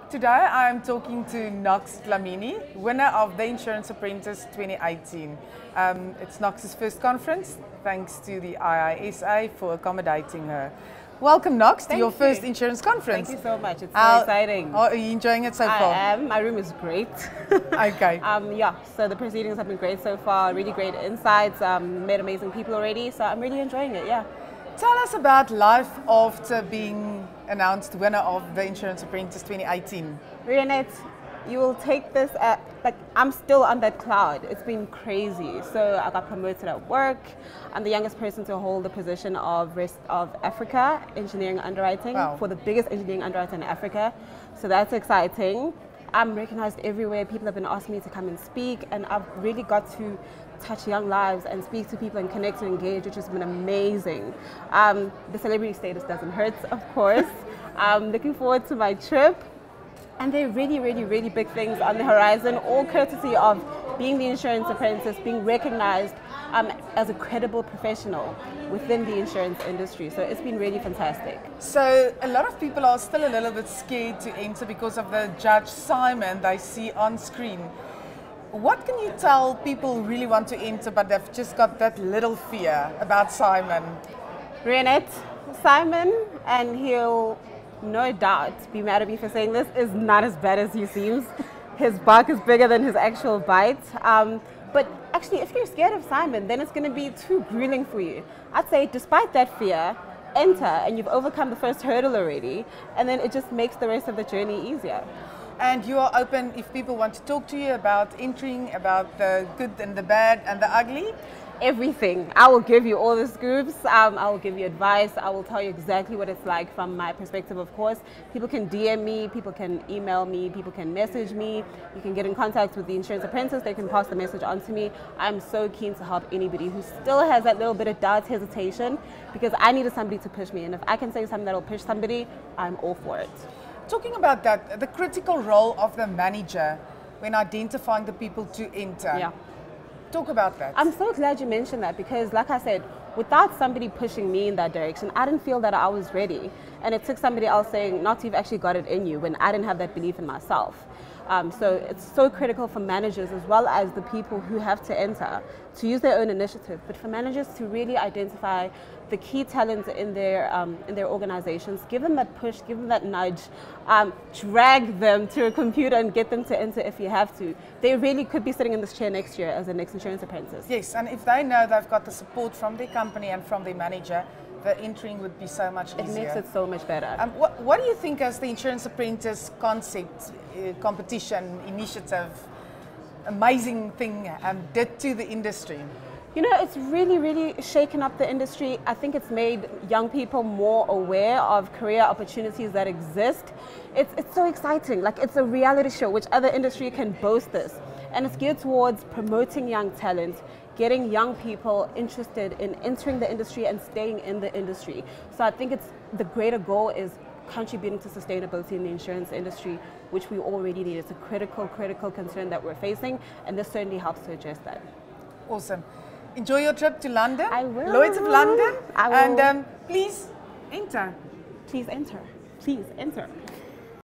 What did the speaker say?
Today I'm talking to Noxolo Dlamini, winner of the Insurance Apprentice 2018. It's Nox's first conference, thanks to the IISA for accommodating her. Welcome, Nox, to your first insurance conference. Thank you so much. It's so exciting. Are you enjoying it so far? I am. My room is great. Okay. Yeah, so the proceedings have been great so far, really great insights, met amazing people already, so I'm really enjoying it, yeah. Tell us about life after being announced winner of the Insurance Apprentice 2018. Rianet, you will take this at, I'm still on that cloud. It's been crazy. So I got promoted at work. I'm the youngest person to hold the position of Rest of Africa, engineering underwriting, for the biggest engineering underwriter in Africa. So that's exciting. I'm recognized everywhere. People have been asking me to come and speak, and I've really got to touch young lives and speak to people and connect and engage, which has been amazing. The celebrity status doesn't hurt, of course. I'm looking forward to my trip. And there are really, really, really big things on the horizon, all courtesy of being the Insurance Apprentice, being recognized as a credible professional within the insurance industry. So it's been really fantastic. So a lot of people are still a little bit scared to enter because of the Judge Simon they see on screen. What can you tell people who really want to enter but they've just got that little fear about Simon? Rianet, Simon, and he'll no doubt be mad at me for saying this, is not as bad as he seems. His bark is bigger than his actual bite. But actually, if you're scared of Simon, then it's going to be too grueling for you. I'd say despite that fear, enter and you've overcome the first hurdle already, and then it just makes the rest of the journey easier. And you are open if people want to talk to you about entering, about the good and the bad and the ugly? Everything. I will give you all the scoops. I will give you advice. I will tell you exactly what it's like from my perspective, of course. People can DM me, people can email me, people can message me. You can get in contact with the Insurance Apprentice. They can pass the message on to me. I'm so keen to help anybody who still has that little bit of doubt, hesitation, because I needed somebody to push me. And if I can say something that will push somebody, I'm all for it. Talking about that, the critical role of the manager when identifying the people to enter. Yeah. Talk about that. I'm so glad you mentioned that because, like I said, without somebody pushing me in that direction, I didn't feel that I was ready. And it took somebody else saying, not you've actually got it in you, when I didn't have that belief in myself. So it's so critical for managers as well as the people who have to enter to use their own initiative, but for managers to really identify the key talents in their organizations, give them that push, give them that nudge, drag them to a computer and get them to enter if you have to. They really could be sitting in this chair next year as the next Insurance Apprentice. Yes, and if they know they've got the support from their company and from their manager, the entering would be so much easier. It makes it so much better. What do you think as the Insurance Apprentice concept, competition, initiative, amazing thing did to the industry? You know, it's really, really shaken up the industry. I think it's made young people more aware of career opportunities that exist. It's so exciting. Like, it's a reality show. Which other industry can boast this? And it's geared towards promoting young talent, getting young people interested in entering the industry and staying in the industry. So I think the greater goal is contributing to sustainability in the insurance industry, which we already need. It's a critical concern that we're facing, and this certainly helps to address that. Awesome. Enjoy your trip to London. I will. Lloyd's of London. I will. And please enter. Please enter. Please enter.